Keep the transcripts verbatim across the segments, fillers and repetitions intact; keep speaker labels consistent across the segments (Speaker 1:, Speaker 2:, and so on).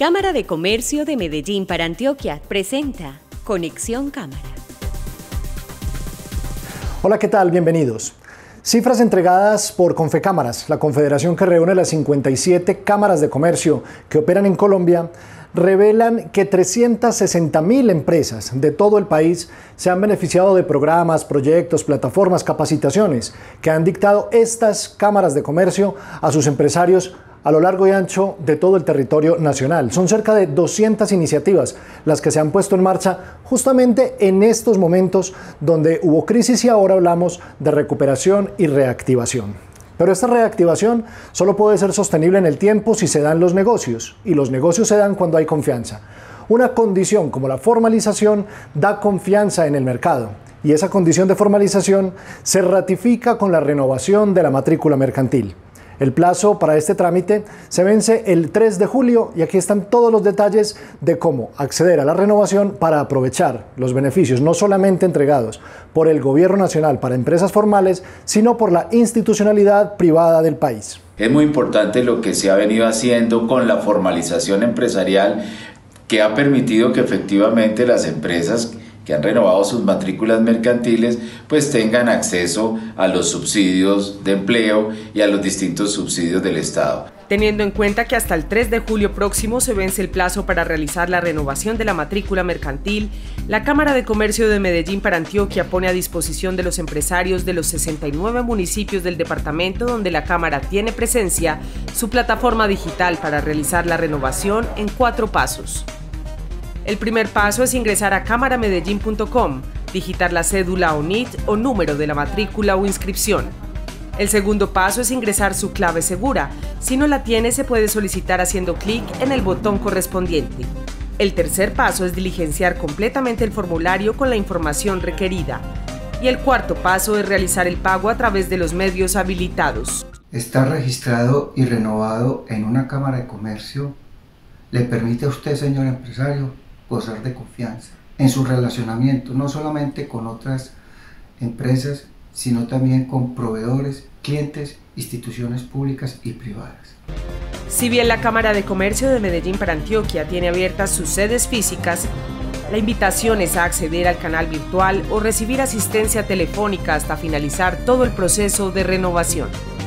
Speaker 1: Cámara de Comercio de Medellín para Antioquia presenta Conexión Cámara.
Speaker 2: Hola, ¿qué tal? Bienvenidos. Cifras entregadas por Confecámaras, la confederación que reúne las cincuenta y siete cámaras de comercio que operan en Colombia, revelan que trescientas sesenta mil empresas de todo el país se han beneficiado de programas, proyectos, plataformas, capacitaciones que han dictado estas cámaras de comercio a sus empresarios a lo largo y ancho de todo el territorio nacional. Son cerca de doscientas iniciativas las que se han puesto en marcha justamente en estos momentos donde hubo crisis y ahora hablamos de recuperación y reactivación. Pero esta reactivación solo puede ser sostenible en el tiempo si se dan los negocios, y los negocios se dan cuando hay confianza. Una condición como la formalización da confianza en el mercado, y esa condición de formalización se ratifica con la renovación de la matrícula mercantil. El plazo para este trámite se vence el tres de julio y aquí están todos los detalles de cómo acceder a la renovación para aprovechar los beneficios no solamente entregados por el Gobierno Nacional para empresas formales, sino por la institucionalidad privada del país.
Speaker 3: Es muy importante lo que se ha venido haciendo con la formalización empresarial, que ha permitido que efectivamente las empresas que han renovado sus matrículas mercantiles pues tengan acceso a los subsidios de empleo y a los distintos subsidios del Estado.
Speaker 4: Teniendo en cuenta que hasta el tres de julio próximo se vence el plazo para realizar la renovación de la matrícula mercantil, la Cámara de Comercio de Medellín para Antioquia pone a disposición de los empresarios de los sesenta y nueve municipios del departamento donde la Cámara tiene presencia su plataforma digital para realizar la renovación en cuatro pasos. El primer paso es ingresar a cámara medellín punto com, digitar la cédula o N I T o número de la matrícula o inscripción. El segundo paso es ingresar su clave segura. Si no la tiene, se puede solicitar haciendo clic en el botón correspondiente. El tercer paso es diligenciar completamente el formulario con la información requerida. Y el cuarto paso es realizar el pago a través de los medios habilitados.
Speaker 5: Estar registrado y renovado en una cámara de comercio le permite a usted, señor empresario, gozar de confianza en su relacionamiento, no solamente con otras empresas, sino también con proveedores, clientes, instituciones públicas y privadas.
Speaker 4: Si bien la Cámara de Comercio de Medellín para Antioquia tiene abiertas sus sedes físicas, la invitación es a acceder al canal virtual o recibir asistencia telefónica hasta finalizar todo el proceso de renovación.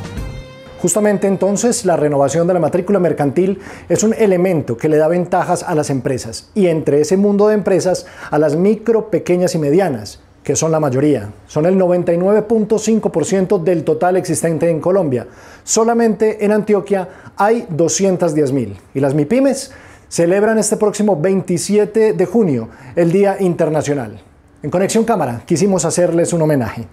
Speaker 2: Justamente entonces la renovación de la matrícula mercantil es un elemento que le da ventajas a las empresas y entre ese mundo de empresas a las micro, pequeñas y medianas, que son la mayoría. Son el noventa y nueve punto cinco por ciento del total existente en Colombia. Solamente en Antioquia hay doscientas diez mil y las MIPYMES celebran este próximo veintisiete de junio el Día Internacional. En Conexión Cámara quisimos hacerles un homenaje.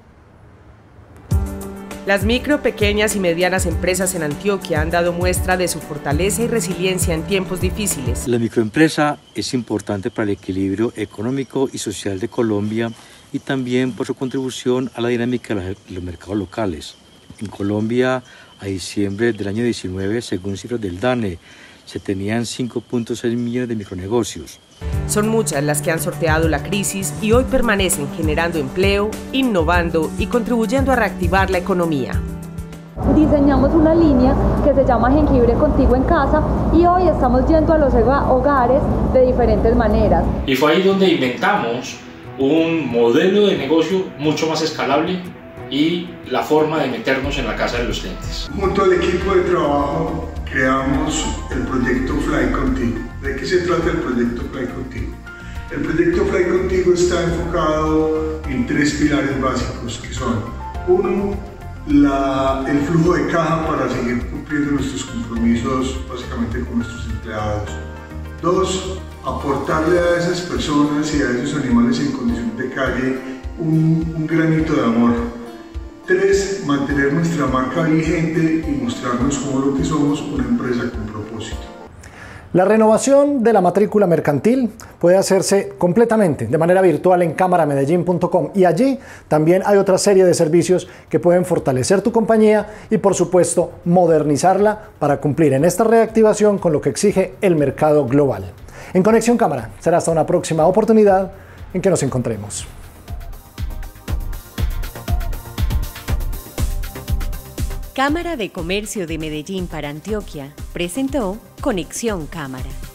Speaker 4: Las micro, pequeñas y medianas empresas en Antioquia han dado muestra de su fortaleza y resiliencia en tiempos difíciles.
Speaker 6: La microempresa es importante para el equilibrio económico y social de Colombia y también por su contribución a la dinámica de los mercados locales. En Colombia, a diciembre del año diecinueve, según cifras del DANE, se tenían cinco punto seis millones de micronegocios.
Speaker 4: Son muchas las que han sorteado la crisis y hoy permanecen generando empleo, innovando y contribuyendo a reactivar la economía.
Speaker 7: Diseñamos una línea que se llama Jengibre Contigo en Casa y hoy estamos yendo a los hogares de diferentes maneras.
Speaker 8: Y fue ahí donde inventamos un modelo de negocio mucho más escalable y la forma de meternos en la casa de los clientes.
Speaker 9: Junto al equipo de trabajo creamos el proyecto Fly Contigo. ¿De qué se trata el proyecto Fly Contigo? El proyecto Fly Contigo está enfocado en tres pilares básicos que son: uno, la, el flujo de caja para seguir cumpliendo nuestros compromisos básicamente con nuestros empleados; dos, aportarle a esas personas y a esos animales en condición de calle un, un granito de amor; tres, mantener nuestra marca vigente y mostrarnos como lo que somos, una empresa con propósito.
Speaker 2: La renovación de la matrícula mercantil puede hacerse completamente de manera virtual en cámara medellín punto com y allí también hay otra serie de servicios que pueden fortalecer tu compañía y por supuesto modernizarla para cumplir en esta reactivación con lo que exige el mercado global. En Conexión Cámara será hasta una próxima oportunidad en que nos encontremos.
Speaker 1: Cámara de Comercio de Medellín para Antioquia presentó Conexión Cámara.